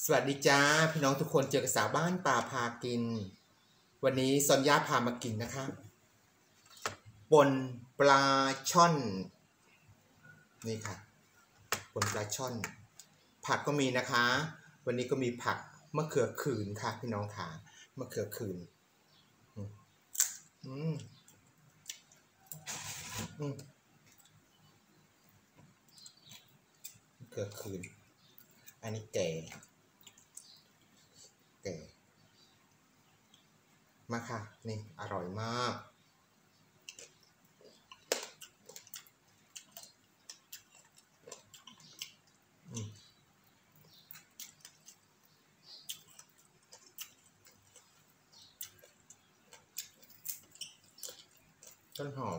สวัสดีจ้าพี่น้องทุกคนเจอกับสาวบ้านป่าพากินวันนี้ซอนยาพามากินนะคะปนปลาช่อนนี่ค่ะปนปลาช่อนผักก็มีนะคะวันนี้ก็มีผักมะเขือขื่นค่ะพี่น้องค่ะมะเขือขื่นมะเขือขื่นอันนี้แก่มาค่ะนี่อร่อยมากต้นหอม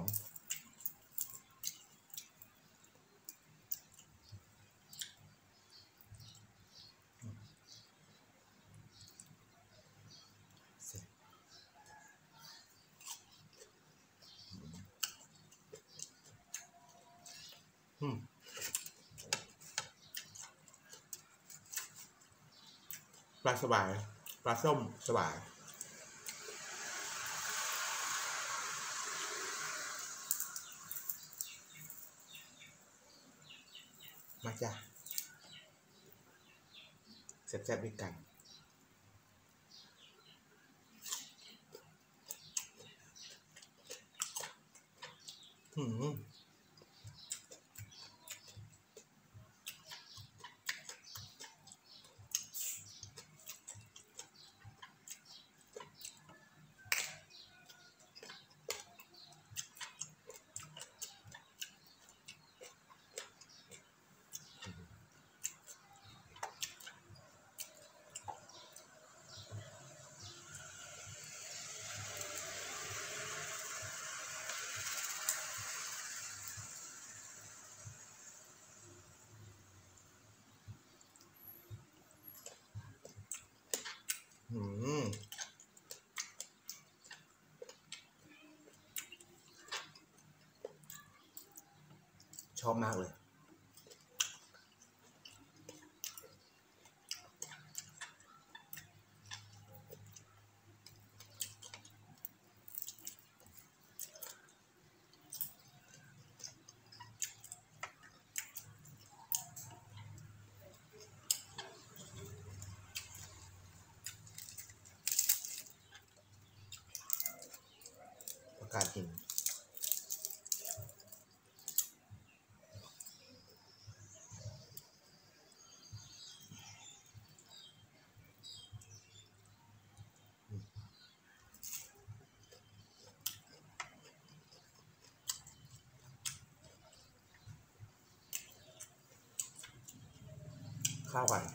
ปลาสวายปลาส้มสวายมาจ้ะแซ่บๆด้วยกันชอบมากเลยประกาศกินข้าวกัน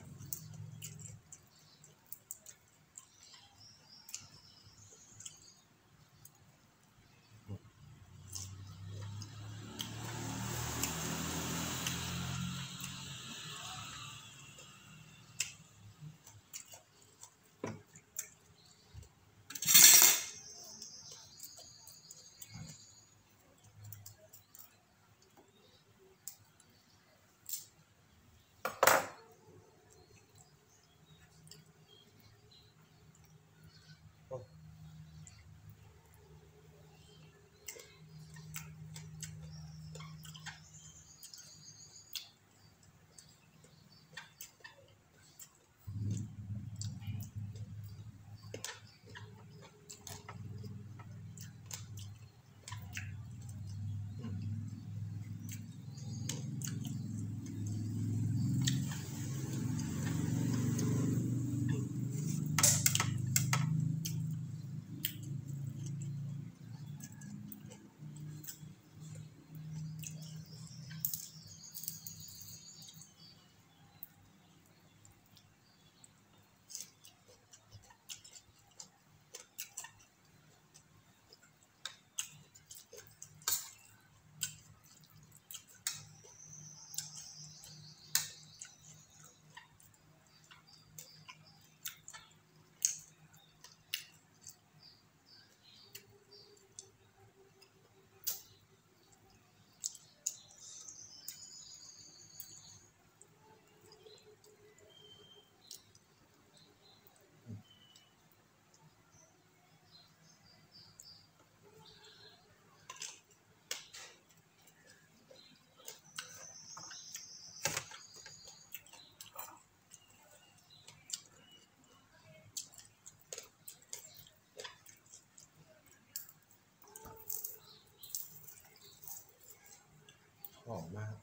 อมมาก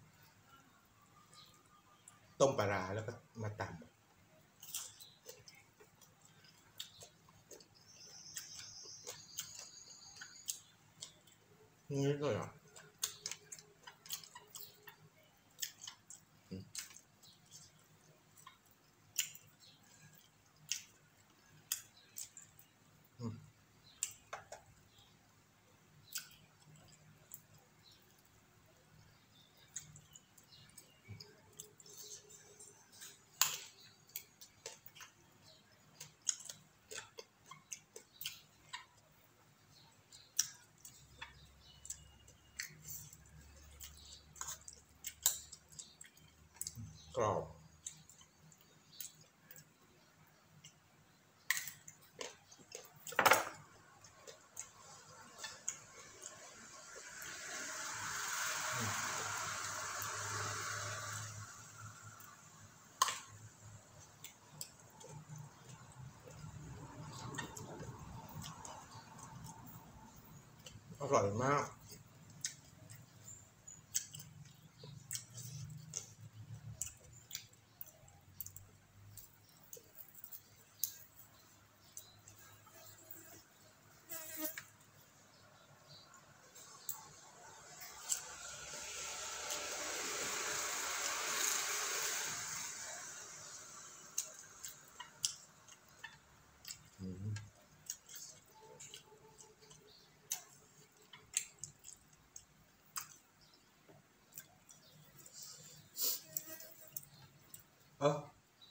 ต้มปลาร้าแล้วก็มาตำนี่เลยเหรอกรอบอร่อยมากเออ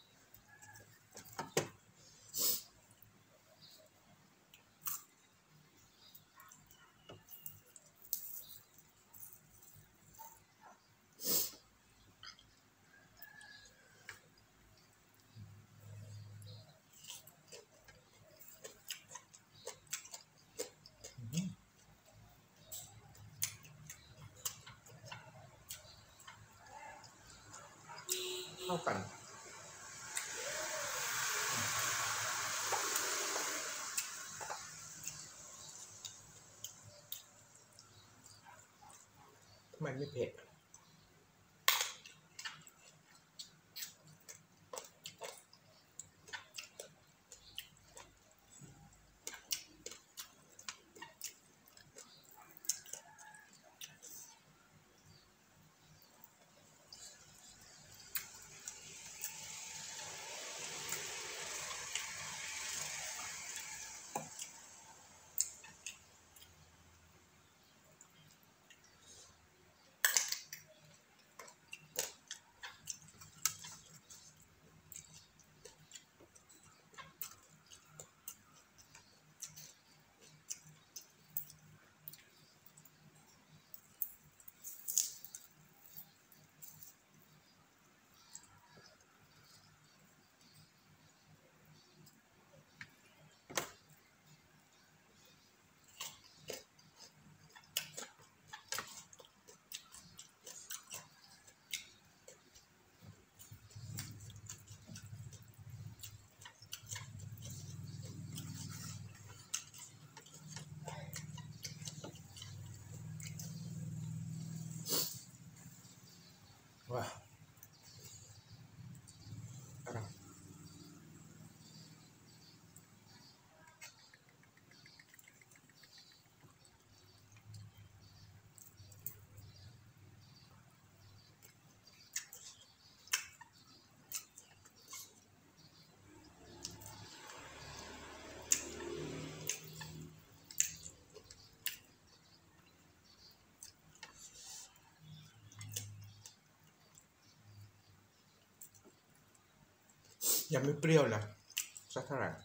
เข้ากันทำไมไม่เผ็ดว้าอร่อยยังไม่เปรี้ยวนะสักเท่าไหร่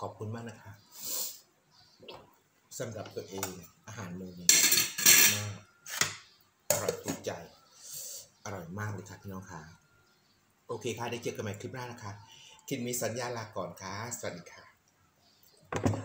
อบคุณมากนะคะสำหรับตัวเองอาหารมื้อนี้มากอร่อยถูกใจอร่อยมากเลยค่ะพี่น้องค่ะโอเคค่ะได้เจอกันใหม่คลิปหน้านะคะคินมีสัญญาลาก่อนค่ะสวัสดีค่ะ